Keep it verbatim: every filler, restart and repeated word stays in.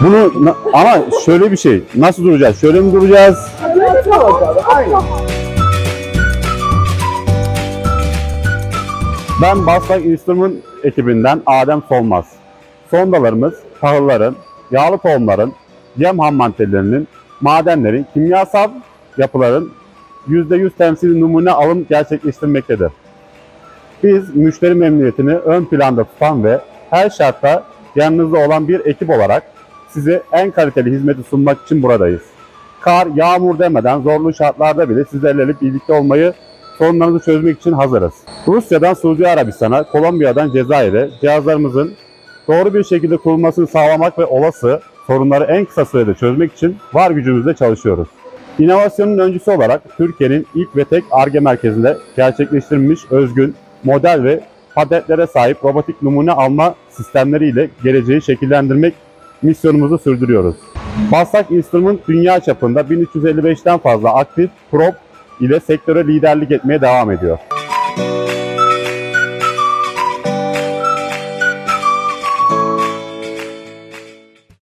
Bunu na- ama şöyle bir şey. Nasıl duracağız? Şöyle mi duracağız? Aynen. Ben Baslak Instrument ekibinden Adem Solmaz. Sondalarımız, tahılların, yağlı tohumların, yem ham maddelerinin, madenlerin, kimyasal yapıların yüzde yüz temsili numune alım gerçekleştirmektedir. Biz müşteri memnuniyetini ön planda tutan ve her şartta yanınızda olan bir ekip olarak size en kaliteli hizmeti sunmak için buradayız. Kar, yağmur demeden zorlu şartlarda bile sizlerle birlikte olmayı, sorunlarınızı çözmek için hazırız. Rusya'dan Suudi Arabistan'a, Kolombiya'dan Cezayir'e cihazlarımızın doğru bir şekilde kurulmasını sağlamak ve olası sorunları en kısa sürede çözmek için var gücümüzle çalışıyoruz. İnovasyonun öncüsü olarak Türkiye'nin ilk ve tek Ar-Ge merkezinde gerçekleştirilmiş özgün, model ve patentlere sahip robotik numune alma sistemleriyle geleceği şekillendirmek misyonumuzu sürdürüyoruz. Baslak Instrument dünya çapında bin üç yüz elli beşten fazla aktif prop ile sektöre liderlik etmeye devam ediyor.